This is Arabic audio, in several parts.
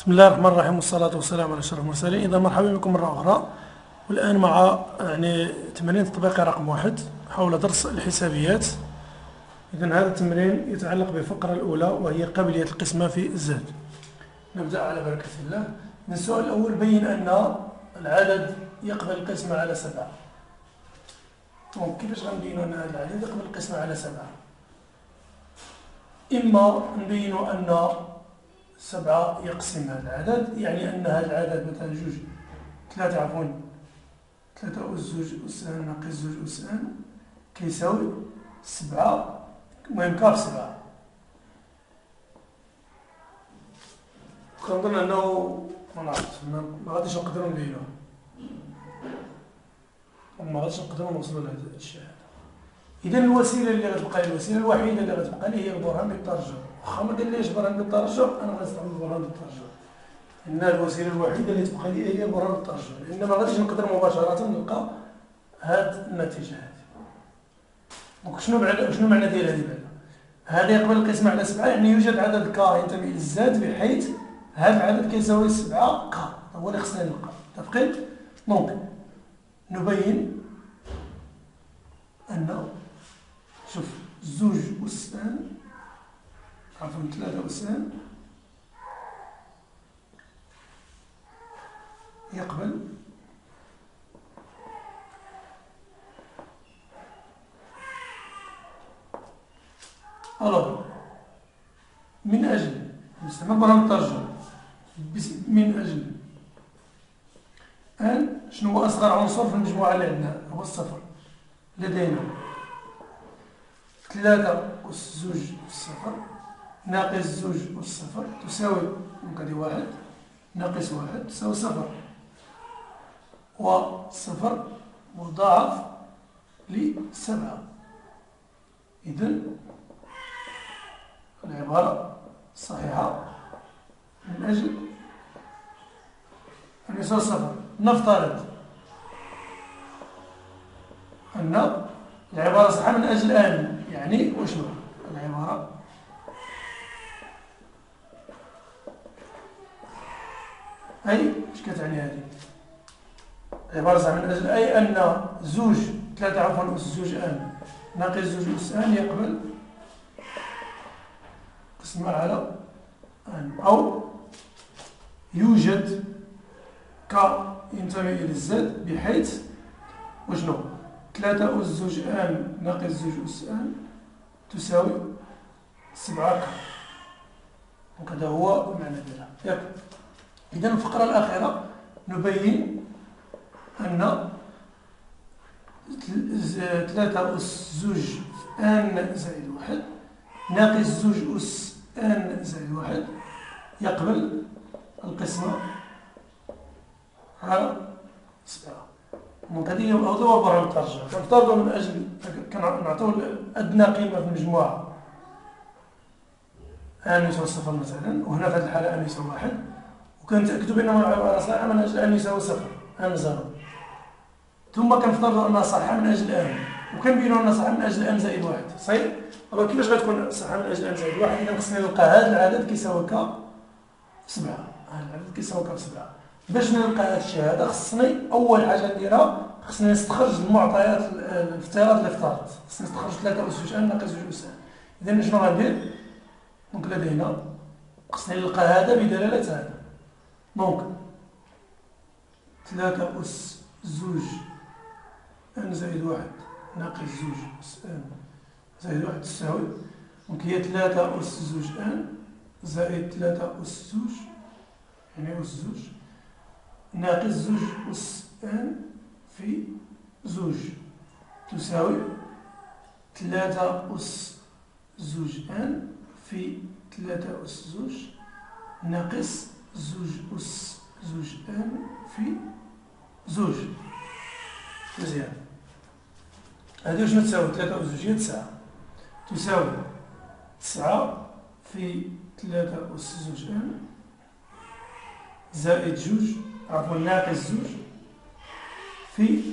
بسم الله الرحمن الرحيم، والصلاة والسلام على أشرف المرسلين. إذا مرحبا بكم مرة أخرى، والآن مع تمرين تطبيقي رقم 1 حول درس الحسابيات. إذا هذا التمرين يتعلق بالفقرة الأولى، وهي قابلية القسمة في الزاد. نبدأ على بركة الله. من السؤال الأول: بين أن العدد يقبل القسمة على 7. كيفاش غنبينوا أن هذا العدد يقبل القسمة على 7؟ إما نبينوا أن 7 يقسم هذا العدد، يعني أن هذا العدد مثلا 3 أس 2 أس n ناقص 2 أس n كيساوي 7، المهم كاف 7. كنظن أنه ما غاديش نقدروا نبينوه، ما غاديش نقدروا نوصلوا لهذا الشيء هذا. إذا الوسيلة اللي غتبقى لي، الوسيلة الوحيدة اللي غتبقى لي هي البرهان بالترجم. واخا ما قال ليش برهان بالترجم، أنا غنستعمل البرهان بالترجم، لأن الوسيلة الوحيدة اللي تبقى لي هي البرهان بالترجم، لأن ما غاديش نقدر مباشرة نلقى هاد النتيجة هذه. دونك شنو معنى ديال هذه بعدا؟ هذا يقبل القسمة على 7، يعني يوجد عدد ك ينتمي للزاد بحيث هذا العدد كيساوي 7 ك، هو اللي خصنا نلقى. متفقين؟ دونك نبين أن شوف 2 أس n عفوا 3 أس n يقبل من أجل نستعمل برهان الترجمة من أجل n شنو هو أصغر عنصر في المجموعة اللي عندنا؟ هو الصفر. لدينا 3 أس 2 أس 0 ناقص 2 أس 0 تساوي هذه 1 ناقص 1 تساوي 0، و0 مضاعف ل7. إذن العبارة الصحيحة من أجل أن يساوي 0. نفترض أن العبارة صحيحة من أجل n، يعني وشنو العبارة؟ أي اش كتعني هذه؟ العبارة صحيحة من أجل أي أن 3 عفوا أس 2 n ناقص 2 أس n يقبل قسمة على n، أو يوجد ك ينتمي إلى الزد بحيث وشنو 3 أس 2 n ناقص 2 أس n تساوي 7 ك. وكذا هو المعنى ديالها. ياك إذا الفقرة الأخيرة نبين أن 3 أس 2 n زائد 1 ناقص 2 أس n زائد 1 يقبل القسمة على 7. دونك هذه هو برهان الترجمة. كنفترضوا من أجل كنعطيو أدنى قيمة في المجموعة n يساوي 0 مثلا، وهنا في هذه الحالة n يساوي 1، وكنتأكدوا بأنه العبارة صحيحة من أجل n يساوي 0 n 0، ثم كنفترضوا أنها صحيحة من أجل n، وكنبينوا أنها صحيحة من أجل n زائد 1. صحيح؟ ألو كيفاش غتكون صحيحة من أجل n زائد 1؟ إذا خصني نلقى هذا العدد كيساوي ك في 7، هذا العدد كيساوي ك في 7. باش نلقى هذا الشيء هذا خصني أول حاجة نديرها خصني نستخرج المعطيات الافتراض اللي افترضت. خصني نستخرج 3 أس 2 n ناقص 2 أس n. إذا شنو غندير؟ دونك لدينا خصني نلقى هذا بدلالة هذا. دونك 3 أس 2 n زائد 1 ناقص 2 أس n زائد 1 تساوي، دونك هي 3 أس 2 n زائد 3 أس 2 يعني أس 2 ناقص 2 أس n في 2 تساوي 3 أس 2 n في 3 أس 2 ناقص 2 أس 2 n في 2. مزيان. هذه شنو تساوي؟ 3 أس 2 هي 9، تساوي 9 في 3 أس 2 n زائد 2 عفوا ناقص 2 في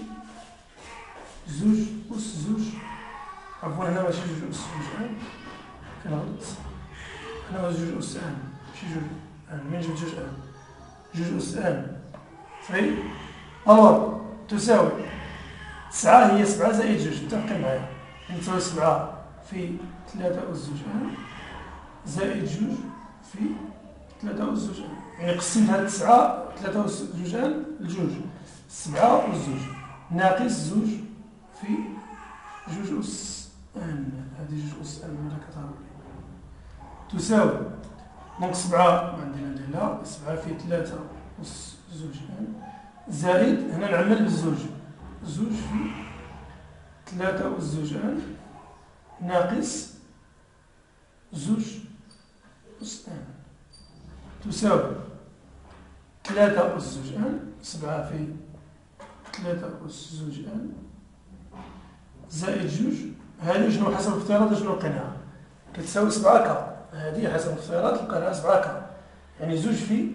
2 أس 2 عفوا هنا ماشي 2 أس 2 n كنغلط، هنا 2 أس n ماشي ان من جوج ان جوج أس ان صحيح. الوغ تساوي 9 هي 7 زائد جوج، متفقين معايا؟ يعني تساوي 7 في 3 أس زوج ان زائد جوج في 3 أس زوج ان. يعني قسمت هاد 9 3 أس زوج ان لجوج، 7 أس زوج ناقص زوج في جوج أس ان. هادي جوج أس ان ولا كتهرب لي تساوي دونك 7 ما عندنا نديرها 7 في 3 أس زوج ان زائد هنا نعمل بالزوج زوج في 3 أس زوج ان ناقص زوج أس ان تساوي 3 أس زوج ان 7 في 3 أس زوج ان زائد جوج. هذه شنو حسب الافتراض شنو لقيناها؟ كتساوي 7 كا. هذه حسب الافتراض لقيناها 7 كا، يعني زوج في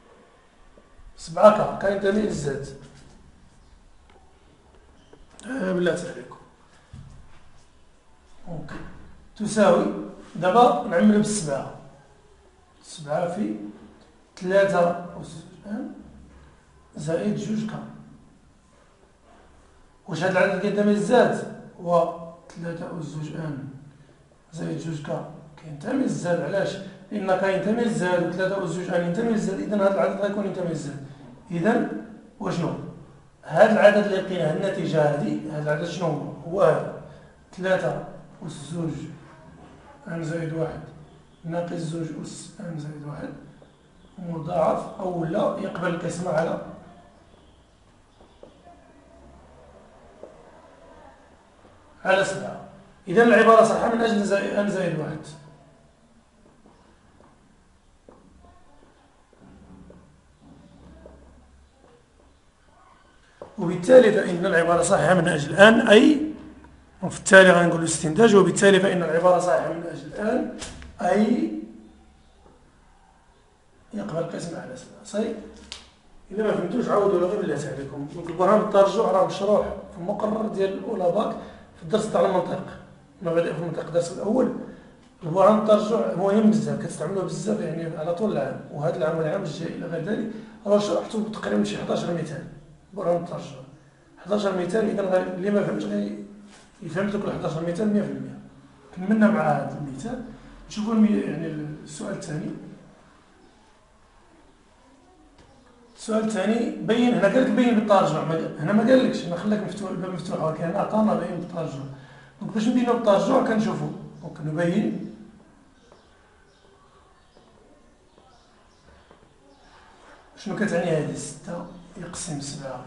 7 كا كينتمي للزاد. بلاتي عليكم. اوكي تساوي دابا نعملو بالسبعة، 7 في 3 أس زوج ان زائد جوج كا. واش هاد العدد كينتمي للزاد؟ هو 3 أس زوج ان زائد جوج كا كينتمي للزاد. علاش؟ لأن كينتمي للزاد و 3 أس زوج ان ينتمي للزاد، إذا هاد العدد غيكون ينتمي للزاد. إذا وشنو؟ هاد العدد اللي لقيناه النتيجة هادي، هاد العدد شنو هو؟ هو هذا 3 أس زوج ان زائد واحد ناقص زوج أس ان زائد واحد مضاعف أو لا يقبل القسمة على 7. إذا العبارة صحيحة من أجل ان زائد واحد. وبالتالي فإن العبارة صحيحة من أجل ان أي، وفي التالي غنقول استنتاج، وبالتالي فإن العبارة صحيحة من أجل ان أي يقبل القسمة على 7. صحيح؟ إذا ما فهمتوش عاودوا لي غير بالله عليكم. برهان الترجع راه مشروح في المقرر ديال الأولى باك في الدرس تاع المنطق، مبادئ في المنطق الدرس الأول. برهان الترجع مهم بزاف، كتستعملوه بزاف يعني على طول العام، وهذا العام والعام الجاي إلى غير ذلك. راه شرحته تقريبا شي 11 مثال برهان الترجع، 11 مثال. إذا اللي ما فهمش يفهم ذوك ال 11 مثال 100%. كملنا مع هذا المثال. نشوفوا يعني السؤال الثاني. السؤال الثاني بين، هنا قال لك بين بالترجع، هنا ما قالكش، هنا خلاك مفتوح الباب مفتوح، ولكن هنا عطانا بين بالترجع. دونك باش نبينو بالترجع كنشوفوا، دونك نبين شنو كتعني هذه 6 يقسم 7.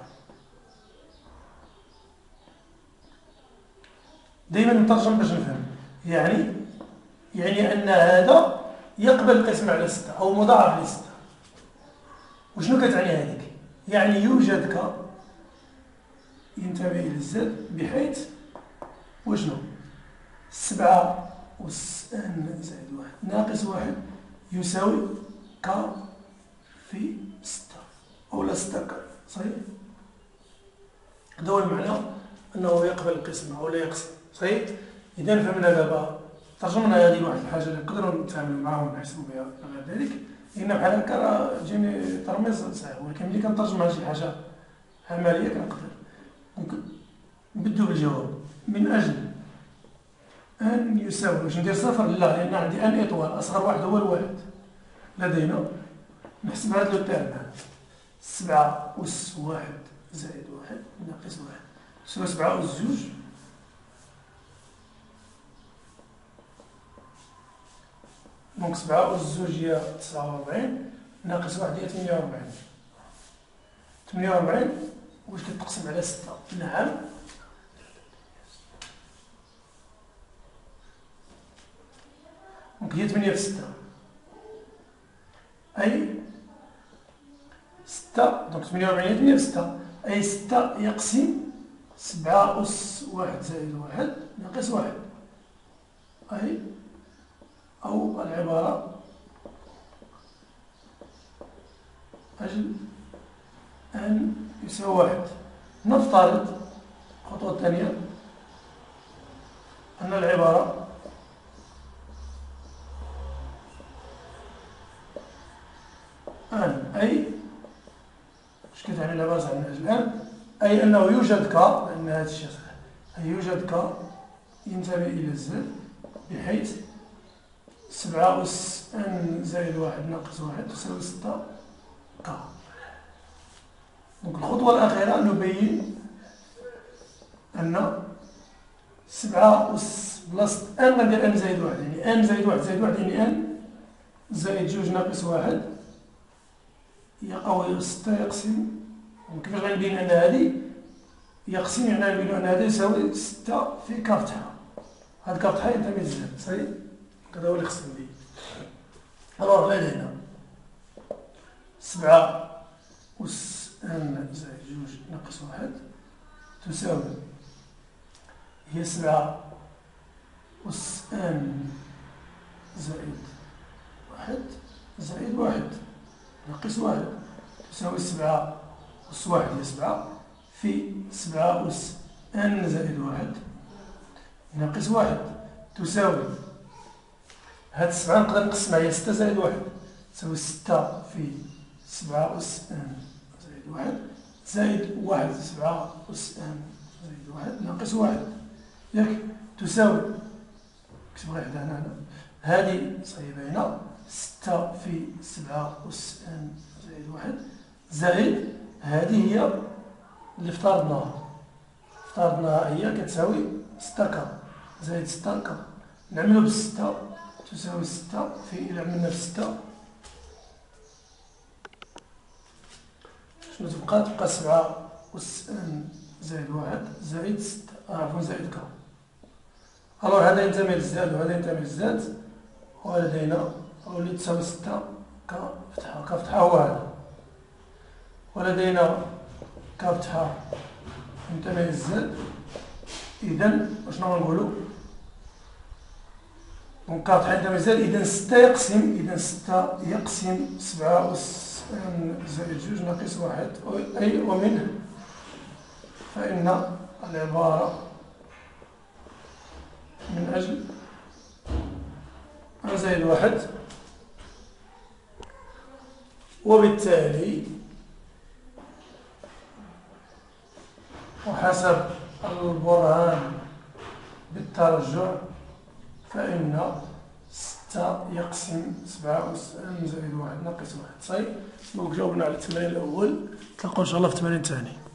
دائما نترجم باش نفهم، يعني أن هذا يقبل القسمة على 6 أو مضاعف ل6. وشنو كتعني هذيك؟ يعني يوجد ك ينتمي إلى الزاد بحيث وشنو؟ 7 أس ان زائد واحد ناقص واحد يساوي ك في 6 أو لا 6 ك. صحيح؟ هذا هو المعنى أنه يقبل القسمة أو لا يقسم. صحيح؟ إذا فهمنا دابا، ترجمنا هذه واحد الحاجة اللي نقدروا نتعاملوا معها ونحسبوا بها غير ذلك. إن بحال هكا راه تجيني ترميز صحيح، ولكن ملي كنترجمها لشي حاجة عملية كنقدر نبدو بالجواب. من أجل أن يساوي، واش ندير صفر؟ لا، لأن عندي أن إطوال، أصغر واحد هو الواحد لدينا. نحسب هذا لو تيرم هذا 7 أس واحد زائد واحد ناقص واحد تساوي 7 أس زوج دونك 7 أس زوج هي 49 ناقص واحد هي 48. 48 واش كتقسم على 6؟ نعم. دونك هي 8 في 6 أي 6. دونك 48 هي 8 في 6 أي 6 يقسم 7 أس واحد زائد واحد ناقص واحد، أي أو العبارة أجل أن يساوي واحد. نفترض الخطوة الثانية أن العبارة أن، أي اش كتعني لاباس على من أجل أن؟ أي أنه يوجد ك، لأن هذا الشيء صحيح، أي يوجد ك ينتمي إلى الزد بحيث 7 أس أن زائد 1 ناقص 1 تساوي 6 ك. دونك الخطوة الأخيرة نبين أن 7 أس بلاصة أن غندير أن زائد 1، يعني أن زائد 1 زائد 1 يعني أن زائد 2 ناقص 1 أو 6 يقسم. كيفاش غنبين أن هذه يقسم، يعني غنبين أن هذا يساوي 6 في ك فتحة. هاد ك فتحة ينتمي للزد، صحيح؟ هذا هو اللي خصنا ندير. ألوغ لدينا 7 أس أن زائد 2 ناقص 1 تساوي، هي 7 أس أن زائد 1 زائد 1 ناقص 1 تساوي 7 أس 1 هي 7 في 7 أس أن زائد 1 ناقص 1 تساوي، هاد 7 نقدر نقسمها، هي 6 زائد 1 تساوي 6 في 7 أس أن زائد 1 زائد 1 7 أس أن زائد 1 ناقص 1 ياك تساوي، نكتب غير حدا هنا، هذه صعيبة هنا، 6 في 7 أس أن زائد 1 زائد هذه هي اللي افترضناها هي كتساوي 6 ك زائد 6 ك، نعملو بالستة تساوي 6 في، إلا عملنا في 6 شنو تبقى؟ تبقى 7 أس أن زائد 1 زائد 6 عفوا زائد ك. ألوغ هذا ينتمي للزاد وهذا ينتمي للزاد، ولدينا اللي تساوي 6 ك فتحة، ك فتحة هو هذا، ولدينا ك فتحة ينتمي للزاد. إذا شنو غنقولو؟ دونك ك فتحة ينتمي للزاد، إذا 6 يقسم 7 أس أن زائد 2 ناقص 1، أي ومنه فإن العبارة من أجل أن زائد 1، وبالتالي وحسب البرهان بالترجع فإن 6 يقسم 7 أس أن زائد 1 ناقص 1. صحيح؟ دونك جاوبنا على التمرين الأول، نتلاقاو إن شاء الله في التمرين الثاني.